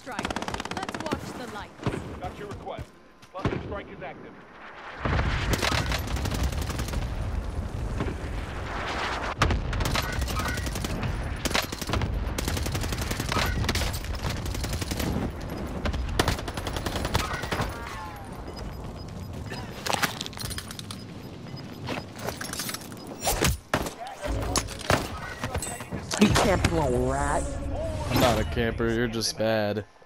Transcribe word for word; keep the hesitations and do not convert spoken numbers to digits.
strike. Let's watch the lights. Got your request. Cluster strike is active. You camp, little rat. I'm not a camper, you're just bad.